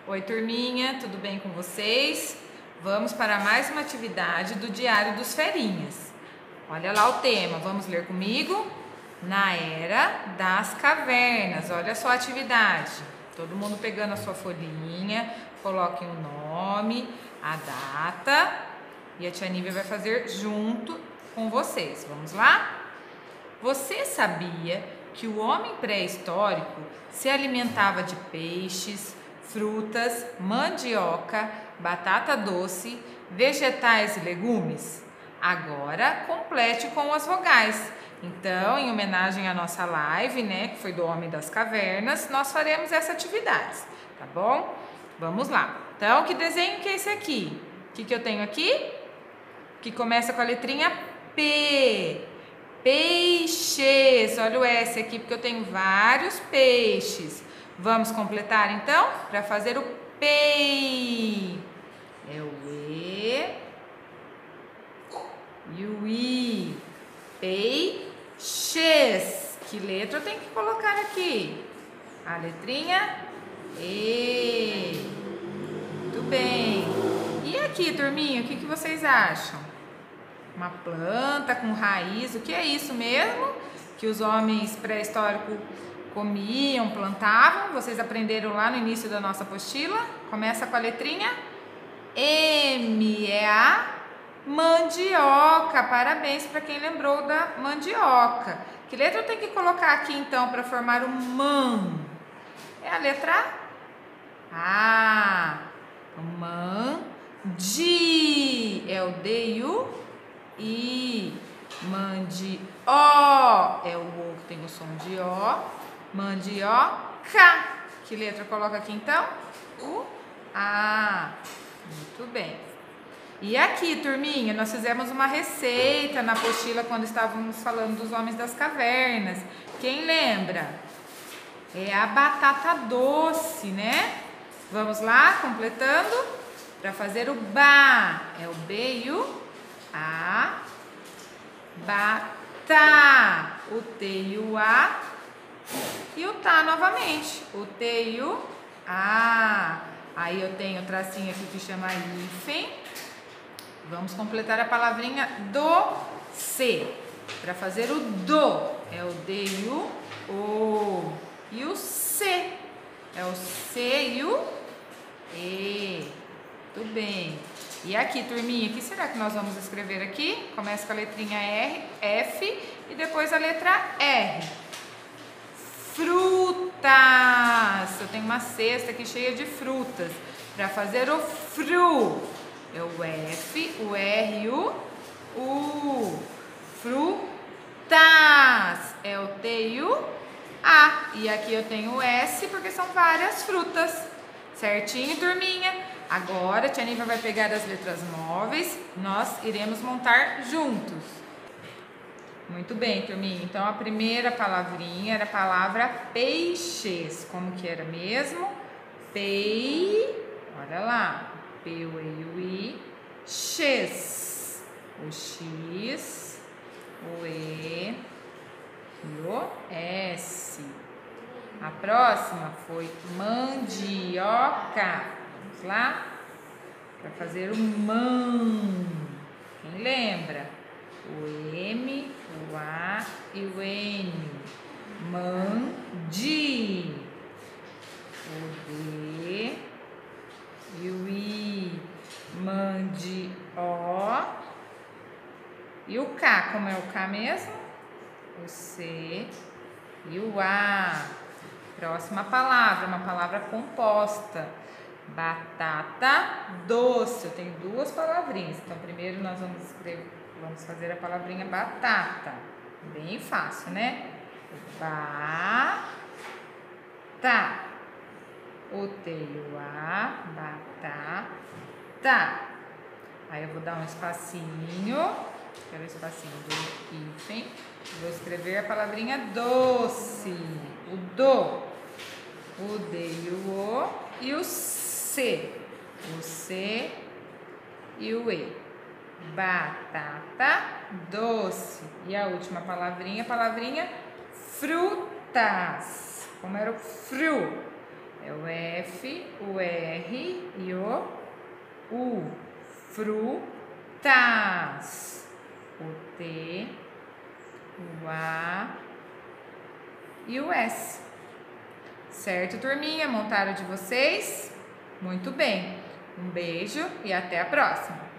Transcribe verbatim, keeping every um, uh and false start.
Oi, turminha, tudo bem com vocês? Vamos para mais uma atividade do Diário dos Ferinhas. Olha lá o tema, vamos ler comigo? Na Era das Cavernas. Olha só a atividade. Todo mundo pegando a sua folhinha, coloquem o nome, a data e a tia Nívia vai fazer junto com vocês. Vamos lá? Você sabia que o homem pré-histórico se alimentava de peixes, frutas, mandioca, batata doce, vegetais e legumes? Agora complete com as vogais. Então, em homenagem à nossa live, né, que foi do Homem das Cavernas, nós faremos essa atividade, tá bom? Vamos lá. Então, que desenho que é esse aqui? O que, que eu tenho aqui? Que começa com a letrinha P. Peixes. Olha o S aqui, porque eu tenho vários peixes. Vamos completar, então, para fazer o P. É o E e o I. Peixes. Que letra eu tenho que colocar aqui? A letrinha E. Muito bem. E aqui, turminha, o que, que vocês acham? Uma planta com raiz. O que é isso mesmo? Que os homens pré-históricos comiam, plantavam. Vocês aprenderam lá no início da nossa apostila. Começa com a letrinha M. É a mandioca. Parabéns para quem lembrou da mandioca. Que letra eu tenho que colocar aqui então para formar o man? É a letra A. O mandi. É o D e o I. Mandi. O. É o O que tem o som de O. Mandioca. Que letra eu coloco aqui então? O A. Muito bem. E aqui, turminha, nós fizemos uma receita na apostila quando estávamos falando dos homens das cavernas. Quem lembra? É a batata doce, né? Vamos lá, completando. Para fazer o ba. É o B e o A. Bata. O T e o A. E o tá novamente. O T e o A. Aí eu tenho o tracinho aqui que chama hífen. Vamos completar a palavrinha doce. Para fazer o do. É o D e o O. E o C. É o C e o E. Muito bem. E aqui, turminha, o que será que nós vamos escrever aqui? Começa com a letrinha R, F e depois a letra R. Frutas. Eu tenho uma cesta aqui cheia de frutas. Para fazer o fru. É o F, o R e o U. Frutas. É o T e o A. E aqui eu tenho o S porque são várias frutas. Certinho, turminha? Agora a tia Nívia vai pegar as letras móveis. Nós iremos montar juntos. Muito bem, turminha. Então a primeira palavrinha era a palavra peixes. Como que era mesmo? Pei. Olha lá. P, o E e o I. X. O X. O E. E o S. A próxima foi mandioca. Vamos lá? Para fazer o man. Quem lembra? O M, o A e o N. Mandi. O D e o I. Mandi. O. E o K, como é o K mesmo? O C e o A. Próxima palavra, uma palavra composta. Batata doce. Eu tenho duas palavrinhas. Então, primeiro nós vamos escrever, vamos fazer a palavrinha batata. Bem fácil, né? Ba. Tá. O T e o A. Batata. Aí eu vou dar um espacinho. Quero o espacinho do hífen. Vou escrever a palavrinha doce. O do. O D e o O. E o C. O C e o E. Batata doce. E a última palavrinha, palavrinha frutas. Como era o fru? É o F, o R e o U. Frutas. O T, o A e o S. Certo, turminha? Montaram de vocês? Muito bem. Um beijo e até a próxima.